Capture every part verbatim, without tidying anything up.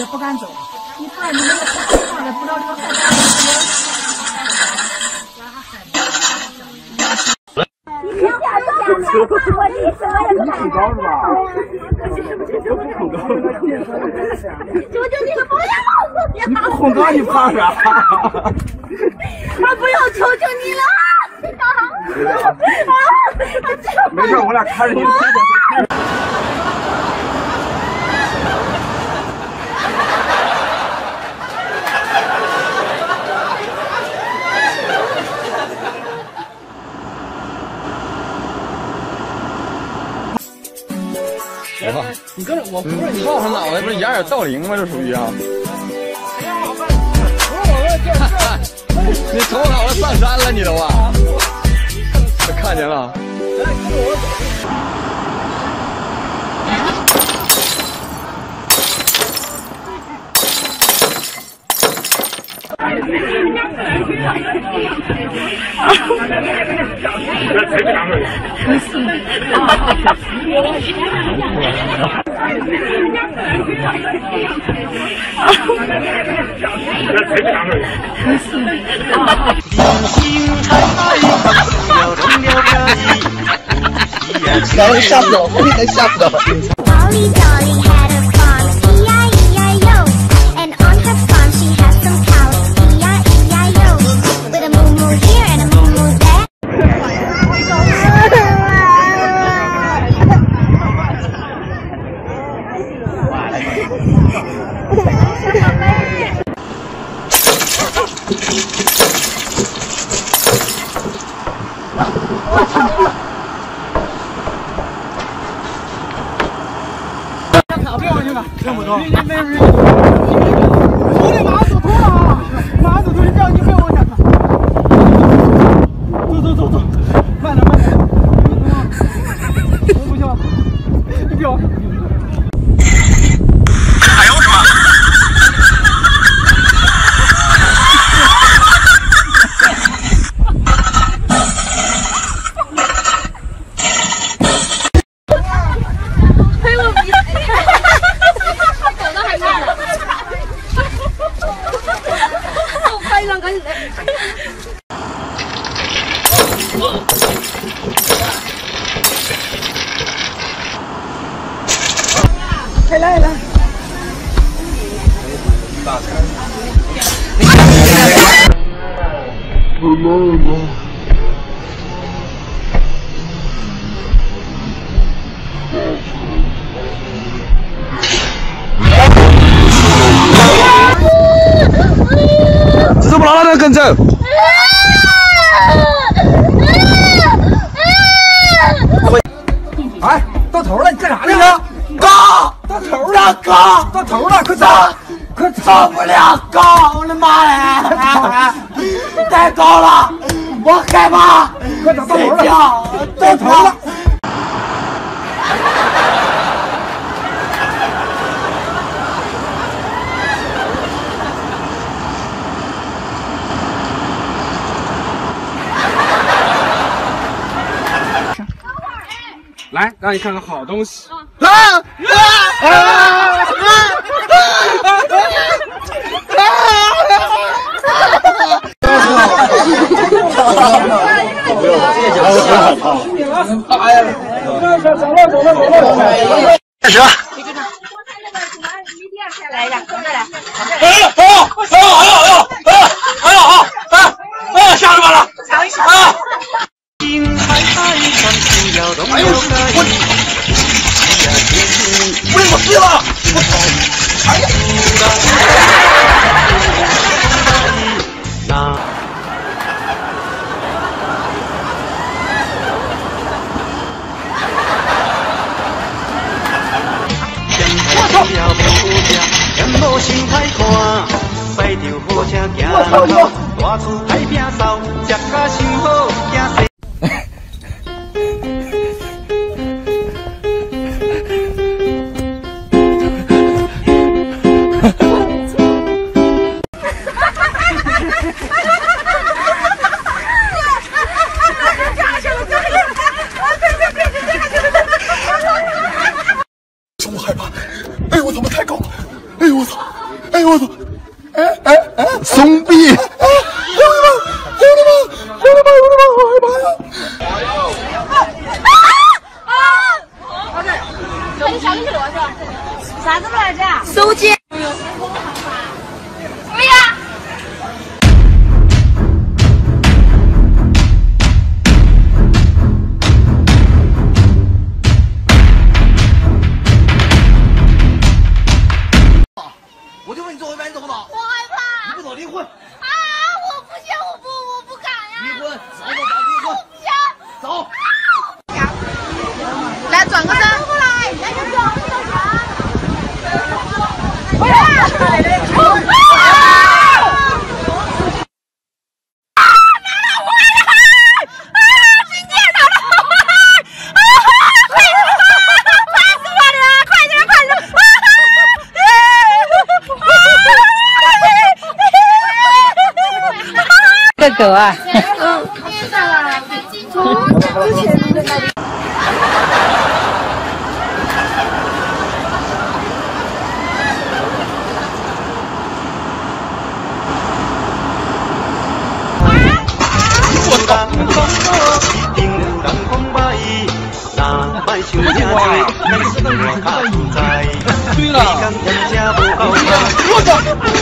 着不敢走。你看你那个放着不知道这个害怕。你别吓到我，你什么也不敢。恐高是吧？恐高。求求你们不要！你不恐高你怕啥？我不要，求求你了！没事，我俩看着你。 我靠！你跟着我，不是你抱上脑袋，不是掩耳盗铃吗？这属于啊！你头脑袋上山了，你都啊！我看见了。 然后吓死我，我给他吓死我。 这么多！你那是我的马走头了，马走头，你不要，你不要往前看。走走走走，慢点慢点，不行，你不要。还有什么？ 推我鼻子。赶紧来！来来来！打开！ 怎么了？那跟着？ 哎，到头了，你干啥呢？哥，到头了，哥，到头了，快走，快走不了，哥，我的妈呀！太高了，我害怕。快走，到头了，到头了。 来，让你看看好东西。 啊啊啊！ 开始。 来一下，再来。 哎呦，哎呦，哎呦，哎呦，哎呦，哎呦，哎哎，吓死我了！ 尝一尝。 啊！ 哎呦，我不是我死了！哎呀！我害怕！哎呦我操，太高了！哎呦我操！ 啥子来着？ 手机。 哎呀！ 我就问你做回来，你走不走？ 我害怕。 你不走离婚。 啊！我不行，我不，我不敢呀。 离婚，走走走，离婚。 不行。 走。 来转个身。过来，来就转个身。回来。啊！拿了回来！啊！今天拿了回来！啊！快点！烦死我了！快点，快点！啊！ 这狗啊， 嗯，知道了。从之前的那里。 我操！定当空白，那百姓家的没死我看在，你看人家不好看，我操！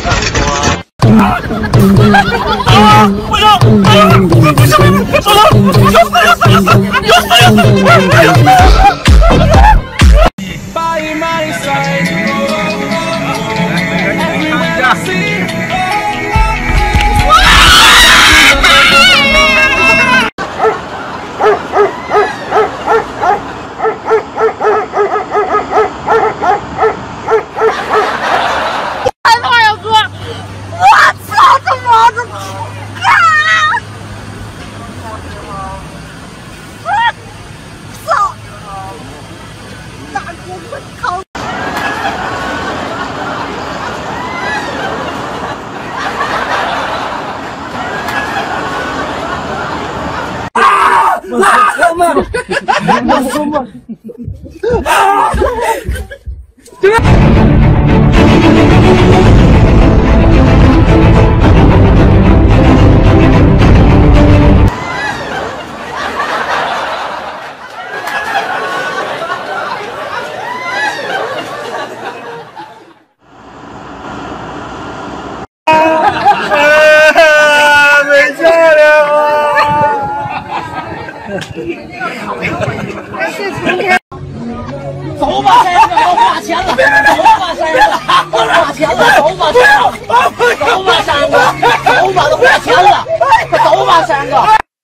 啊！不要！不要！不要！不要！走了！要死！要死！要死！要死！要死！ 走吧，先生，都花钱了，走吧，先生，都花钱了，走吧，先生，走吧，先生，走吧，都花钱了，快走吧，先生。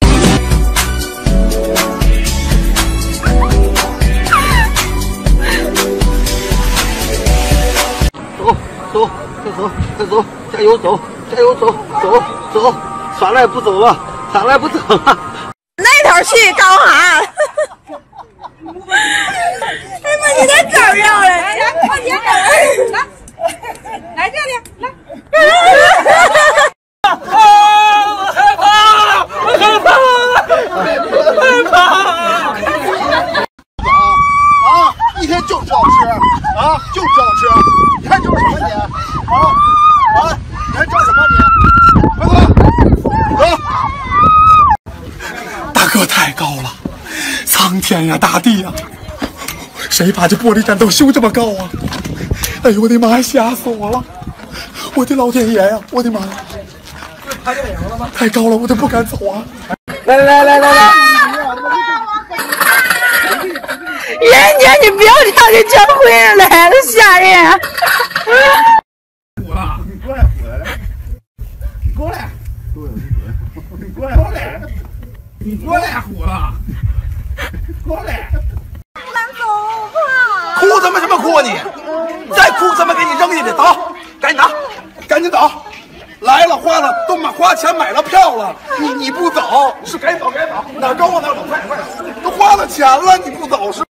走走，再走，再走，加油走，加油走，走走，算了，不走了，算了，不走了。 那头去高喊。哎妈，你在找人嘞！来，快点来，来这里，来。 啊！我害怕，我害怕，我害怕。 啊！一天就知道吃啊，就知道吃。你还知道什么你？啊啊！你还知道什么你？快走，走！大哥太高了，苍天呀，大地呀！谁把这玻璃栈道修这么高啊？哎呦我的妈呀，吓死我了！我的老天爷呀，我的妈呀！太高了，我都不敢走啊！ 来来来来来！ 妍姐，你不要这样，给整回来了，吓人！ 虎了，你过来，过来，过来，过来，你过来，虎了，过来。哭他妈什么哭啊你！再哭他妈给你扔下去！走，赶紧拿，赶紧走！来了花了，都买花钱买了票了，你你不走是该走该走，哪高往哪走，快点快点！都花了钱了，你不走是？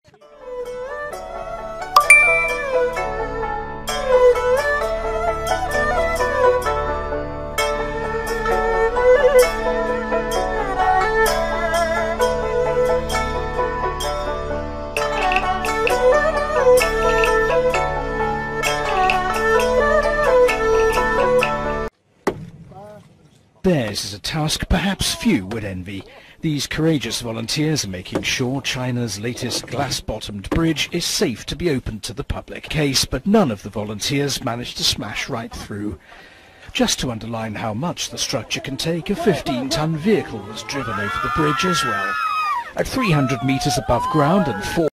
Theirs is a task perhaps few would envy. These courageous volunteers are making sure China's latest glass-bottomed bridge is safe to be opened to the public. Case, but none of the volunteers managed to smash right through. Just to underline how much the structure can take, a fifteen-ton vehicle was driven over the bridge as well. At three hundred meters above ground and four